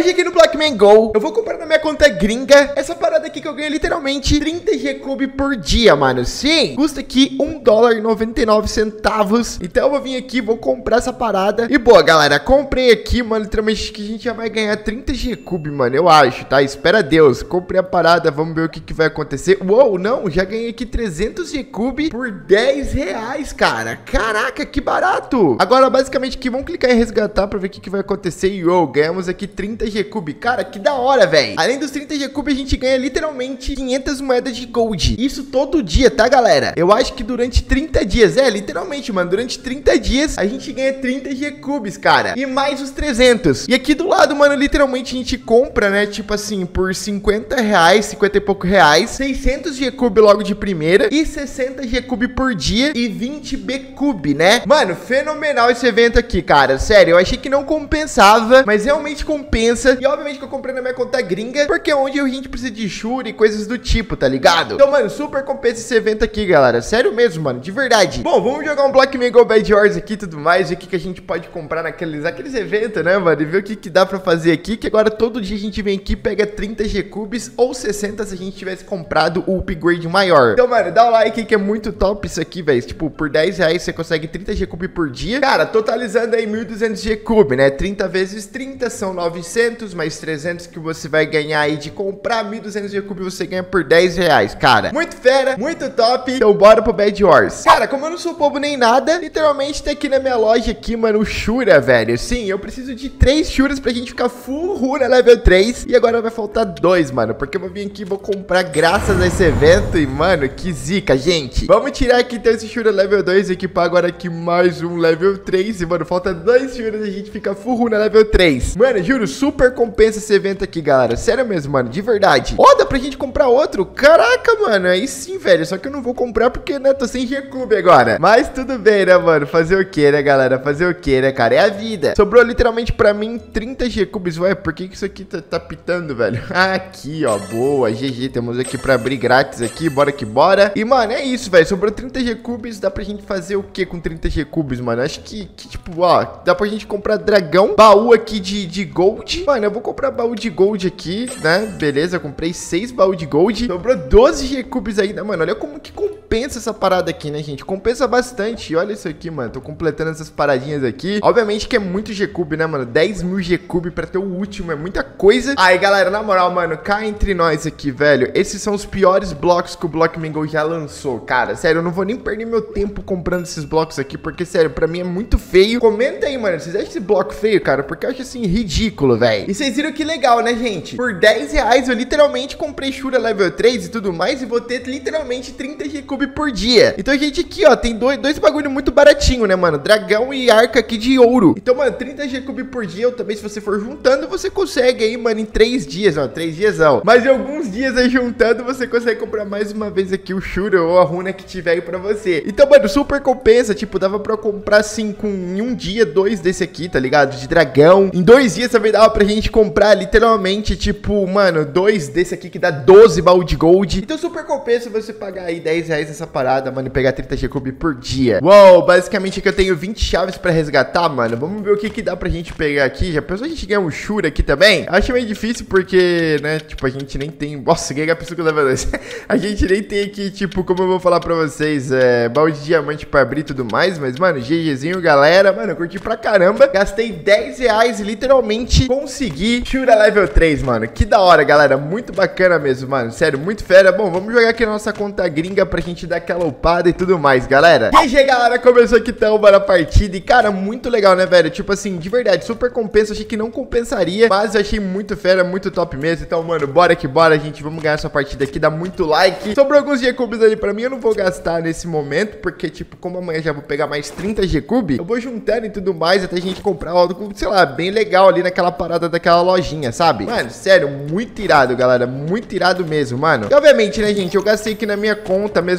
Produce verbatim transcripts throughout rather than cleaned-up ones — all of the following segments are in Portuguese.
Hoje aqui no Blockman Go, eu vou comprar na minha conta gringa essa parada aqui que eu ganho literalmente trinta G-Cube por dia, mano. Sim, custa aqui um dólar e noventa e nove centavos. Então eu vou vir aqui, vou comprar essa parada. E boa, galera, comprei aqui, mano, literalmente que a gente já vai ganhar trinta G-Cube, mano, eu acho, tá? Espera Deus, comprei a parada, vamos ver o que que vai acontecer. Uou, não, já ganhei aqui trezentos G-Cube por dez reais, cara. Caraca, que barato. Agora, basicamente aqui, vamos clicar em resgatar pra ver o que que vai acontecer. E uou, ganhamos aqui trinta G-Cube. Cara, que da hora, velho. Além dos trinta G-Cube, a gente ganha literalmente quinhentas moedas de gold. Isso todo dia, tá, galera? Eu acho que durante trinta dias, é, literalmente, mano, durante trinta dias, a gente ganha trinta G-Cubes, cara. E mais os trezentos. E aqui do lado, mano, literalmente a gente compra, né, tipo assim, por cinquenta reais, cinquenta e pouco reais, seiscentos G-Cube logo de primeira e sessenta G-Cube por dia e vinte B-Cube, né? Mano, fenomenal esse evento aqui, cara. Sério, eu achei que não compensava, mas realmente compensa. E obviamente que eu comprei na minha conta gringa, porque é onde a gente precisa de Shuri e coisas do tipo, tá ligado? Então, mano, super compensa esse evento aqui, galera. Sério mesmo, mano, de verdade. Bom, vamos jogar um Blockman Go Bad Wars aqui e tudo mais, ver o que que a gente pode comprar naqueles aqueles eventos, né, mano? E ver o que que dá pra fazer aqui, que agora todo dia a gente vem aqui, pega trinta G-Cubes ou sessenta se a gente tivesse comprado o upgrade maior. Então, mano, dá o like que é muito top isso aqui, velho. Tipo, por dez reais você consegue trinta G-Cube por dia. Cara, totalizando aí mil e duzentos G-Cube, né? trinta vezes trinta são novecentos, mais trezentos que você vai ganhar aí de comprar mil e duzentos G-Cube você ganha por dez reais, cara. Muito fera, muito top. Então bora pro Bad Wars. Cara, como eu não sou bobo nem nada, literalmente tá aqui na minha loja aqui, mano, o Shura, velho. Sim, eu preciso de três Shuras pra gente ficar full Runa level três. E agora vai faltar dois, mano, porque eu vou vir aqui e vou comprar graças a esse evento. E, mano, que zica, gente. Vamos tirar aqui então esse Shura level dois e equipar agora aqui mais um level três. E, mano, falta dois Shuras e a gente fica full Runa level três. Mano, juro, super compensa esse evento aqui, galera. Sério mesmo, mano, de verdade. Ó, dá pra gente comprar outro? Caraca, mano, aí sim, velho. Só que eu não vou comprar porque, né, tô sem G-Cube agora. Mas tudo bem, né, mano? Fazer o que, né, galera? Fazer o que, né, cara? É a vida. Sobrou literalmente pra mim trinta G-Cubes. Ué, por que que isso aqui tá, tá pitando, velho? Aqui, ó, boa. G G, temos aqui pra abrir grátis aqui. Bora que bora. E, mano, é isso, velho. Sobrou trinta G-Cubes. Dá pra gente fazer o que com trinta G-Cubes, mano? Acho que, que, tipo, ó, dá pra gente comprar dragão. Baú aqui de, de gold. Mano, eu vou comprar baú de gold aqui, né? Beleza, eu comprei seis baús de gold. Sobrou doze G-Cubes ainda, mano. Olha como que compensa essa parada aqui, né, gente? Compensa bastante. Olha isso aqui, mano. Tô completando essas paradinhas aqui. Obviamente que é muito G-Cube, né, mano? dez mil G-Cube pra ter o último. É muita coisa. Aí, galera, na moral, mano, cá entre nós aqui, velho. Esses são os piores blocos que o Blockman Go já lançou, cara. Sério, eu não vou nem perder meu tempo comprando esses blocos aqui, porque, sério, pra mim é muito feio. Comenta aí, mano. Vocês acham esse bloco feio, cara? Porque eu acho, assim, ridículo, velho. E vocês viram que legal, né, gente? Por dez reais eu literalmente comprei Shura level três e tudo mais e vou ter literalmente trinta G-Cube por dia. Então, gente, aqui, ó, tem dois, dois bagulho muito baratinho, né, mano? Dragão e arca aqui de ouro. Então, mano, trinta G-Cube por dia, ou também se você for juntando, você consegue aí, mano, em três dias, ó, três dias, ó. Mas em alguns dias aí juntando, você consegue comprar mais uma vez aqui o Shura ou a runa que tiver aí pra você. Então, mano, super compensa, tipo, dava pra comprar, assim, com em um dia, dois desse aqui, tá ligado? De dragão. Em dois dias também dava pra gente comprar, literalmente, tipo, mano, dois desse aqui que dá doze baú de gold. Então, super compensa você pagar aí dez reais nessa parada, mano, e pegar trinta G-Cube por dia. Uou, basicamente aqui eu tenho vinte chaves pra resgatar, mano. Vamos ver o que que dá pra gente pegar aqui. Já pensou a gente ganhar um Shura aqui também? Acho meio difícil porque, né, tipo, a gente nem tem... Nossa, ganhei a pessoa que eu level dois. A gente nem tem aqui, tipo, como eu vou falar pra vocês, é, baú de diamante pra abrir e tudo mais. Mas, mano, GGzinho, galera. Mano, eu curti pra caramba. Gastei dez reais e literalmente consegui Shura level três, mano. Que da hora, galera. Muito bacana mesmo, mano. Sério, muito fera. Bom, vamos jogar aqui na nossa conta gringa pra gente dar aquela upada e tudo mais, galera. G G, galera. Começou aqui então, bora a partida. E, cara, muito legal, né, velho? Tipo assim, de verdade, super compensa. Achei que não compensaria, mas eu achei muito fera, muito top mesmo. Então, mano, bora que bora, gente. Vamos ganhar essa partida aqui. Dá muito like. Sobrou alguns G-Cubes ali pra mim. Eu não vou gastar nesse momento, porque, tipo, como amanhã já vou pegar mais trinta G-Cube, eu vou juntando e tudo mais até a gente comprar algo, sei lá, bem legal ali naquela parada daquela lojinha, sabe? Mano, sério, muito irado, galera. Muito irado mesmo, mano. E, obviamente, né, gente, eu gastei aqui na minha conta, mesmo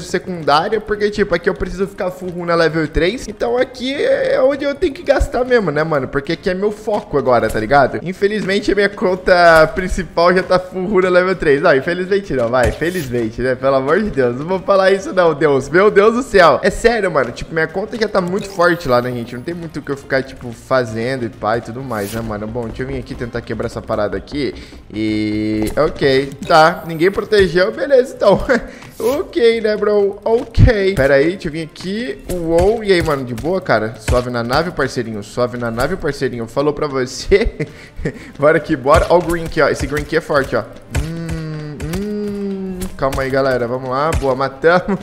mesmo secundária, porque, tipo, aqui eu preciso ficar full rune na level três. Então aqui é onde eu tenho que gastar mesmo, né, mano? Porque aqui é meu foco agora, tá ligado? Infelizmente, a minha conta principal já tá full rune na level três. Não, infelizmente não, vai. Felizmente, né? Pelo amor de Deus. Não vou falar isso não, Deus. Meu Deus do céu. É sério, mano. Tipo, minha conta já tá muito forte lá, né, gente? Não tem muito o que eu ficar, tipo, fazendo e pá e tudo mais, né, mano? Bom, deixa eu vir aqui tentar quebrar essa parada aqui. E... ok, tá. Ninguém protegeu, beleza, então. Ok, né, bro? Ok. Pera aí, deixa eu vir aqui. Uou. E aí, mano, de boa, cara? Suave na nave, parceirinho. Suave na nave, parceirinho. Falou pra você. Bora aqui, bora. Ó o green aqui, ó. Esse green aqui é forte, ó. Hum, hum. Calma aí, galera. Vamos lá. Boa, matamos.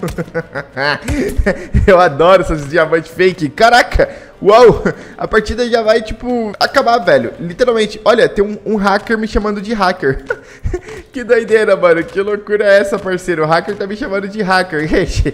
Eu adoro esses diamantes fake. Caraca. Uau, a partida já vai, tipo, acabar, velho. Literalmente, olha, tem um, um hacker me chamando de hacker. Que doideira, mano. Que loucura é essa, parceiro? O hacker tá me chamando de hacker, gente.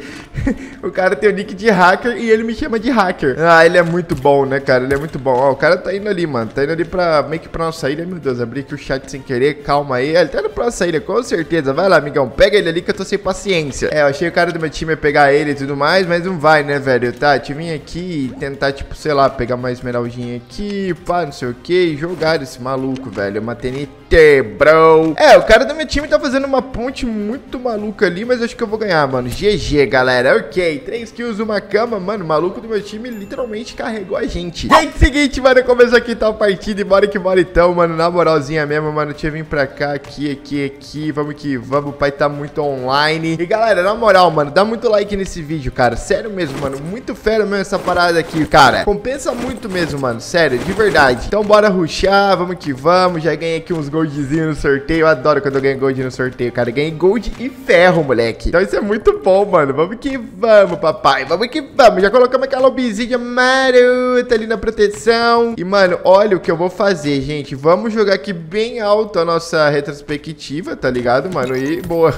O cara tem o nick de hacker e ele me chama de hacker. Ah, ele é muito bom, né, cara? Ele é muito bom. Ó, o cara tá indo ali, mano. Tá indo ali pra, meio que pra nossa ilha. Meu Deus, abri aqui o chat sem querer. Calma aí. Ele tá indo pra nossa ilha, com certeza. Vai lá, amigão. Pega ele ali que eu tô sem paciência. É, eu achei o cara do meu time ia pegar ele e tudo mais, mas não vai, né, velho? Tá, deixa eu vir aqui e tentar, tipo, sei lá, pegar uma esmeraldinha aqui, pá, não sei o que, e jogar esse maluco, velho. Uma T N T, bro. É, o cara do meu time tá fazendo uma ponte muito maluca ali, mas acho que eu vou ganhar, mano. G G, galera. Ok, três kills, uma cama, mano. O maluco do meu time literalmente carregou a gente. Gente, seguinte, mano, começou aqui tal partida e bora que bora então, mano. Na moralzinha mesmo, mano. Deixa eu vir pra cá, aqui, aqui, aqui. Vamos que vamos, o pai tá muito online. E galera, na moral, mano, dá muito like nesse vídeo, cara. Sério mesmo, mano. Muito fera mesmo essa parada aqui, cara. Compensa muito mesmo, mano. Sério, de verdade. Então bora rushar, vamos que vamos. Já ganhei aqui uns goldzinhos no sorteio. Eu adoro quando eu ganho gold no sorteio, cara. Ganhei gold e ferro, moleque. Então isso é muito bom, mano. Vamos que vamos, papai. Vamos que vamos. Já colocamos aquela obsidian marota ali na proteção. E, mano, olha o que eu vou fazer, gente. Vamos jogar aqui bem alto a nossa retrospectiva, tá ligado, mano? E boa.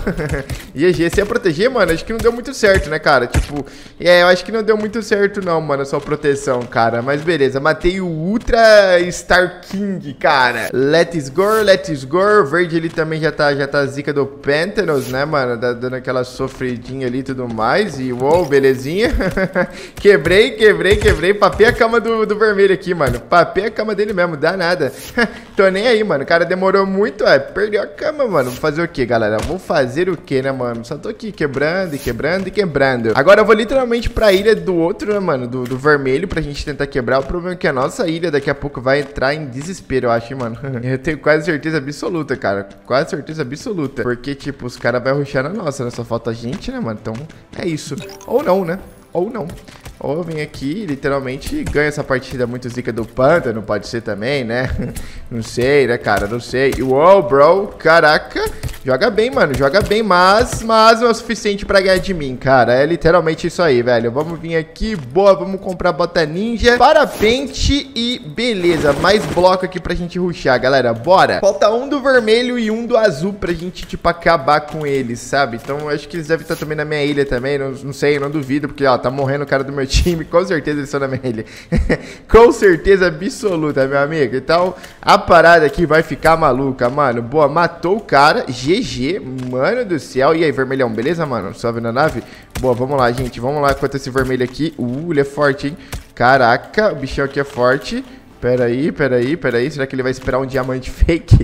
E a G, se ia proteger, mano, acho que não deu muito certo, né, cara? Tipo, é, eu acho que não deu muito certo, não, mano, a sua proteção, cara. Mas beleza, matei o Ultra Star King, cara. Let's go, let's go. O verde ali também já tá, já tá zica do Pentanos, né, mano? Tá dando aquela sofridinha ali e tudo mais. E uou, belezinha. Quebrei, quebrei, quebrei. Papei a cama do, do vermelho aqui, mano. Papei a cama dele mesmo, dá nada. Tô nem aí, mano. O cara demorou muito, é. Perdeu a cama, mano. Vou fazer o que, galera? Vou fazer o que, né, mano? Só tô aqui quebrando e quebrando e quebrando. Agora eu vou literalmente pra ilha do outro, né, mano? Do, do vermelho, pra gente tentar quebrar. O problema é que a nossa ilha daqui a pouco vai entrar em desespero, eu acho, hein, mano. Eu tenho quase certeza absoluta, cara. Quase certeza absoluta. Porque, tipo, os caras vão rushar na nossa, né? Só falta a gente, né, mano? Então, é isso. Ou não, né? Ou não. Ou eu venho aqui, literalmente, ganho essa partida muito zica do pântano, pode ser também, né? Não sei, né, cara? Não sei. Uou, bro, caraca. Joga bem, mano, joga bem, mas, mas não é o suficiente pra ganhar de mim, cara. É literalmente isso aí, velho. Vamos vir aqui, boa, vamos comprar bota ninja, parapente e beleza. Mais bloco aqui pra gente rushar, galera, bora. Falta um do vermelho e um do azul pra gente, tipo, acabar com eles, sabe? Então, eu acho que eles devem estar também na minha ilha também, não, não sei, não duvido, porque, ó, tá morrendo o cara do meu time, com certeza eles estão na minha ilha. Com certeza absoluta, meu amigo. Então, a parada aqui vai ficar maluca, mano. Boa, matou o cara, G G, mano do céu. E aí, vermelhão, beleza, mano? Sobe na nave. Boa, vamos lá, gente. Vamos lá enquanto esse vermelho aqui. Uh, ele é forte, hein? Caraca, o bichão aqui é forte. Pera aí, pera aí, pera aí. Será que ele vai esperar um diamante fake?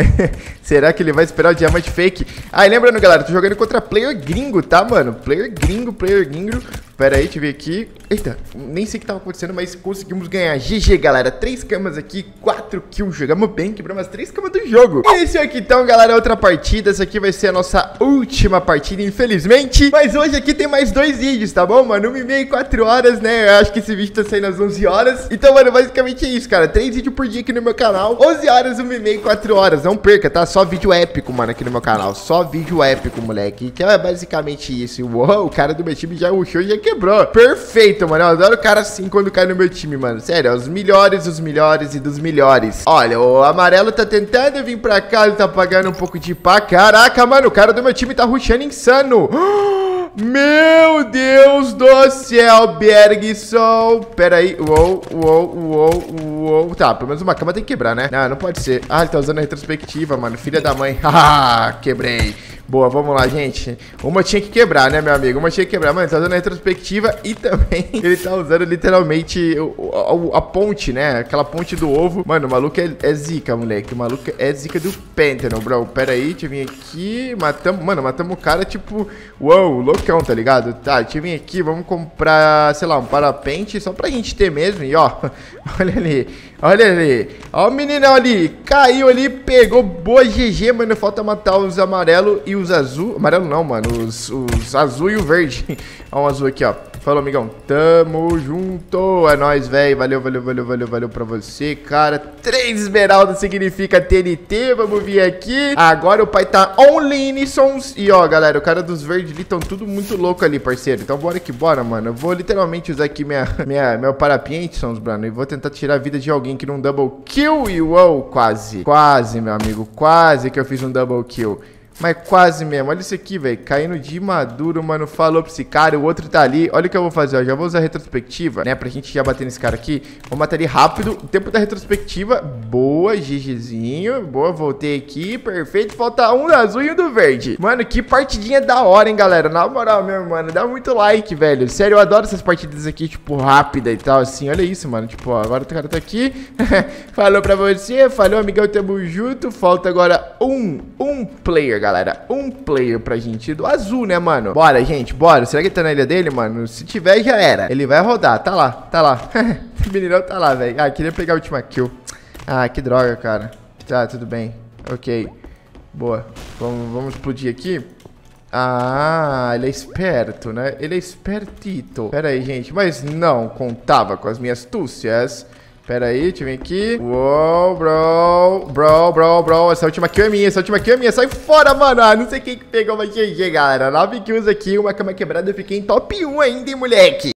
Será que ele vai esperar o diamante fake? Ah, e lembrando, galera, tô jogando contra player gringo, tá, mano? Player gringo, player gringo. Pera aí, deixa eu ver aqui. Eita, nem sei o que tava acontecendo, mas conseguimos ganhar. G G, galera. Três camas aqui, quatro kills. Jogamos bem, quebramos as três camas do jogo. E esse aqui, então, galera, é outra partida. Essa aqui vai ser a nossa última partida, infelizmente. Mas hoje aqui tem mais dois vídeos, tá bom, mano? Uma e meia e quatro horas, né? Eu acho que esse vídeo tá saindo às onze horas. Então, mano, basicamente é isso, cara. Três vídeos por dia aqui no meu canal. onze horas, uma e meia e quatro horas. Não perca, tá? Só vídeo épico, mano, aqui no meu canal. Só vídeo épico, moleque. Então é basicamente isso. Uou, o cara do meu time já rushou e já quebrou. Perfeito, mano. Eu adoro o cara assim quando cai no meu time, mano. Sério, é os melhores, os melhores e dos melhores. Olha, o amarelo tá tentando vir pra cá. Ele tá pagando um pouco de pá. Caraca, mano, o cara do meu time tá rushando insano. Meu Deus do céu, Bergson. Pera aí. Uou, uou, uou, uou. Tá, pelo menos uma cama tem que quebrar, né? Não, não pode ser. Ah, ele tá usando a retrospectiva, mano. Filha da mãe. Haha, quebrei. Boa, vamos lá, gente. Uma tinha que quebrar, né, meu amigo? Uma tinha que quebrar. Mano, tá usando a retrospectiva e também ele tá usando literalmente o, a, a ponte, né? Aquela ponte do ovo. Mano, o maluco é, é zica, moleque. O maluco é zica do Pêntano, bro. Pera aí, deixa eu vir aqui. Matamos, mano, matamos o cara, tipo... Uou, loucão, tá ligado? Tá, deixa eu vir aqui. Vamos comprar, sei lá, um parapente só pra gente ter mesmo. E ó, olha ali. Olha ali. Ó o meninão ali. Caiu ali, pegou. Boa G G, mano. Falta matar os amarelos e os azul. Amarelo não, mano. Os, os azul e o verde. Ó um azul aqui, ó. Falou, amigão. Tamo junto. É nóis, velho. Valeu, valeu, valeu, valeu, valeu pra você, cara. Três esmeraldas significa T N T. Vamos vir aqui. Agora o pai tá only Inisons. E ó, galera, o cara dos verdes ali estão tudo muito louco ali, parceiro. Então bora que bora, mano. Eu vou literalmente usar aqui minha, minha, meu parapiensons, mano. E vou tentar tirar a vida de alguém que não double kill. E uou, quase. Quase, meu amigo. Quase que eu fiz um double kill. Mas quase mesmo. Olha isso aqui, velho. Caindo de maduro, mano. Falou pra esse cara. O outro tá ali. Olha o que eu vou fazer, ó. Já vou usar a retrospectiva, né? Pra gente já bater nesse cara aqui. Vou matar ele rápido. O tempo da retrospectiva. Boa, GGzinho. Boa, voltei aqui. Perfeito. Falta um do azul e um do verde. Mano, que partidinha da hora, hein, galera? Na moral mesmo, mano. Dá muito like, velho. Sério, eu adoro essas partidas aqui, tipo, rápida e tal, assim. Olha isso, mano. Tipo, ó. Agora o cara tá aqui. Falou pra você. Falou, amigão. Tamo junto. Falta agora um. Um player, galera, um player pra gente do azul, né, mano? Bora, gente, bora. Será que ele tá na ilha dele, mano? Se tiver, já era. Ele vai rodar, tá lá, tá lá. O meninão tá lá, velho. Ah, queria pegar a última kill. Ah, que droga, cara. Tá, tudo bem. Ok. Boa. Vamos, vamos explodir aqui. Ah, ele é esperto, né? Ele é espertito. Pera aí, gente. Mas não contava com as minhas astúcias. Pera aí, deixa eu vir aqui. Uou, bro. Bro, bro, bro. Essa última kill é minha, essa última kill é minha. Sai fora, mano. Ah, não sei quem que pegou uma G G, galera. nove kills aqui, uma cama quebrada. Eu fiquei em top um ainda, hein, moleque.